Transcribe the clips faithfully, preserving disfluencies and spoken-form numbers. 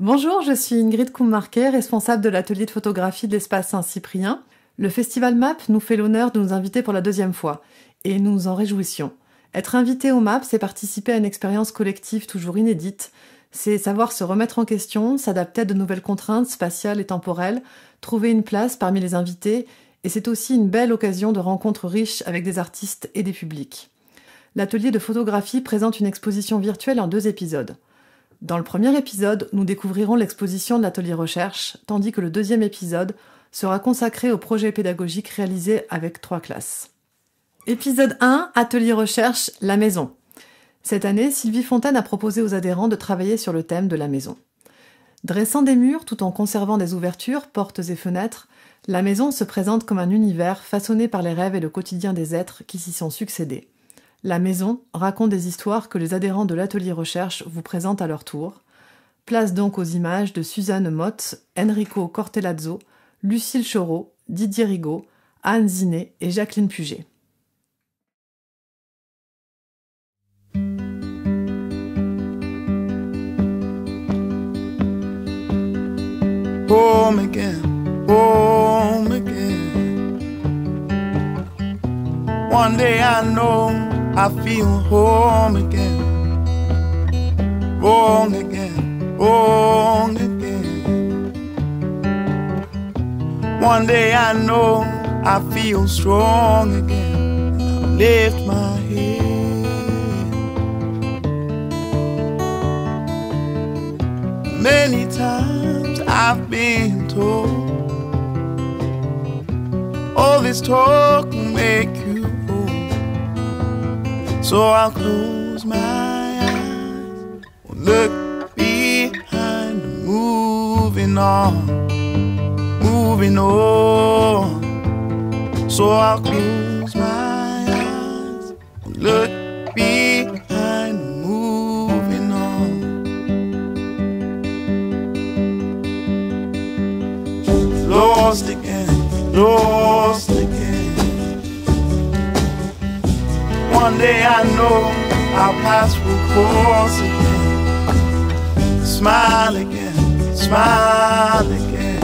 Bonjour, je suis Ingrid Coummarquet, responsable de l'atelier de photographie de l'espace Saint-Cyprien. Le Festival M A P nous fait l'honneur de nous inviter pour la deuxième fois, et nous nous en réjouissions. Être invité au M A P, c'est participer à une expérience collective toujours inédite, c'est savoir se remettre en question, s'adapter à de nouvelles contraintes spatiales et temporelles, trouver une place parmi les invités, et c'est aussi une belle occasion de rencontres riches avec des artistes et des publics. L'atelier de photographie présente une exposition virtuelle en deux épisodes. Dans le premier épisode, nous découvrirons l'exposition de l'atelier recherche, tandis que le deuxième épisode sera consacré au projet pédagogique réalisé avec trois classes. Épisode un, atelier recherche, la maison. Cette année, Sylvie Fontaine a proposé aux adhérents de travailler sur le thème de la maison. Dressant des murs tout en conservant des ouvertures, portes et fenêtres, la maison se présente comme un univers façonné par les rêves et le quotidien des êtres qui s'y sont succédés. La maison raconte des histoires que les adhérents de l'atelier recherche vous présentent à leur tour. Place donc aux images de Suzanne Motte, Enrico Cortellazzo, Lucille Chaureau, Didier Rigaud, Anne Zinet et Jacqueline Puget. Home again, home again. One day I know I feel home again. Wrong again, wrong again. One day I know I feel strong again. I lift my head. Many times I've been told all this talk will make you old. So I'll close my eyes, look behind, moving on, moving on. So I'll close my eyes, look behind, moving on. Lost again, lost again. One day I know I'll pass through course again. Smile again, smile again.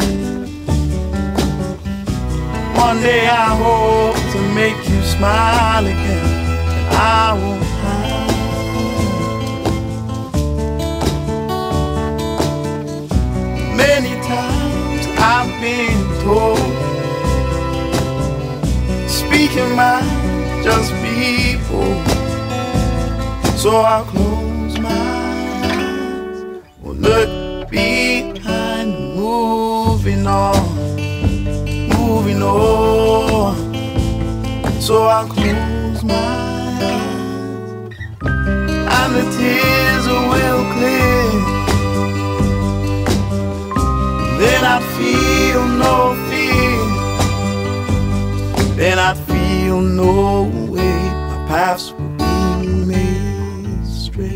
One day I hope to make you smile again, and I won't hide. Many times I've been told, speaking my just people. So I'll close my eyes, will look behind, moving on, moving on. So I'll close my eyes, and the tears will clear. Then I'd feel no fear. Then I'd feel no way. My paths will be made straight.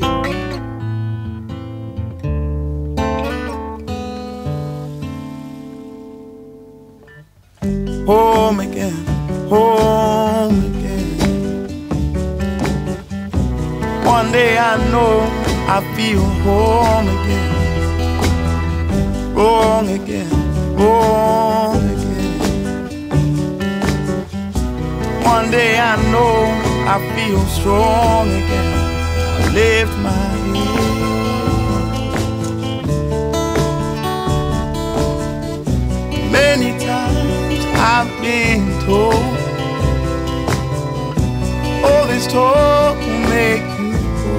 Home again, home again. One day I know I feel home again. Wrong again, wrong again. One day I know I feel strong again. I lift my head. Many times I've been told all this talk will make you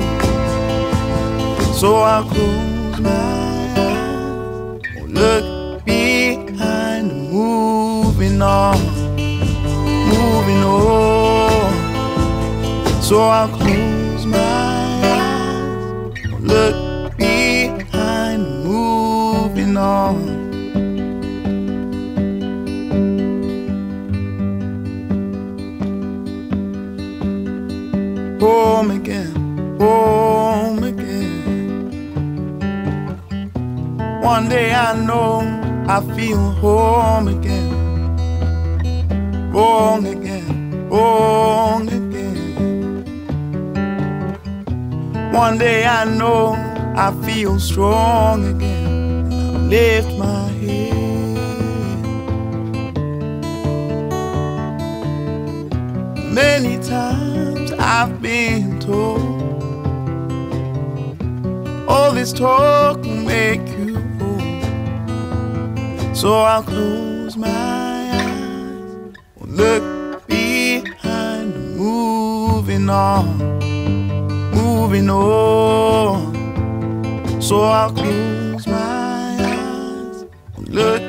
old. So I'll close my eyes, look behind, moving on, moving on. So I'll close my eyes, look behind, moving on. Home again, home again. One day I know I feel home again. Wrong again, wrong again. One day I know I feel strong again. lift my head. Many times I've been told all this talk will make you old, so I'll close my eyes, look behind, moving on, moving on. So I'll close my eyes, look